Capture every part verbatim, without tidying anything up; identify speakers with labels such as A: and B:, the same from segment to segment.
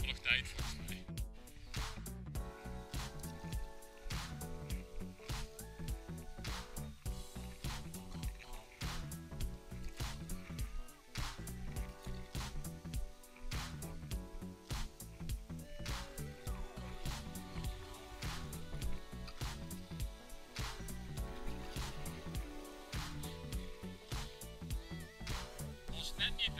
A: nog tijd volgens mij. Net niet, hè?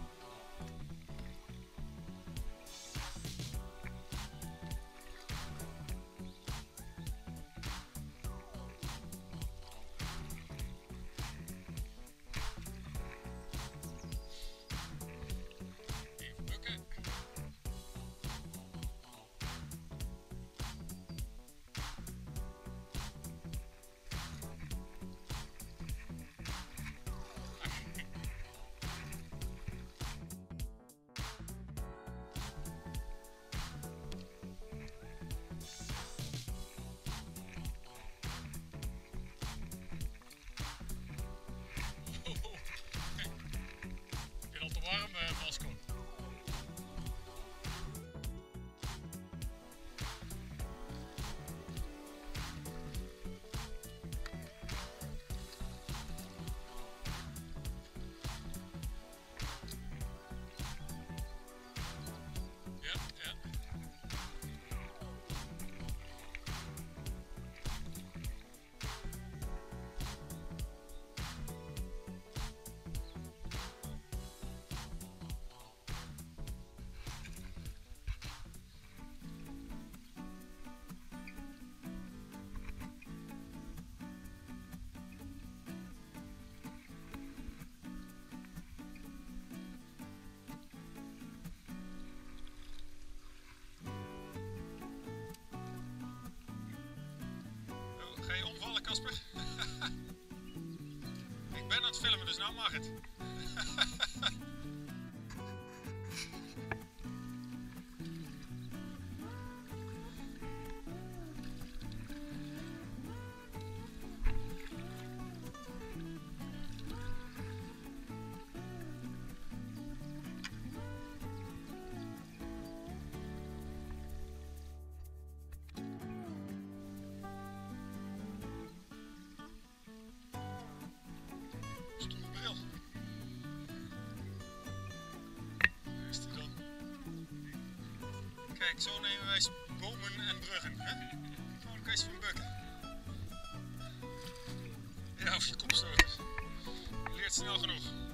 A: Even bukken. Warm uh, vastkomt. Ja, ja. Ga je omvallen, Casper? Ik ben aan het filmen, dus nou mag het. Kijk, zo nemen wij bomen en bruggen. Hè? Gewoon een kwestie van bukken. Ja, of je kopstoot. Je leert snel genoeg.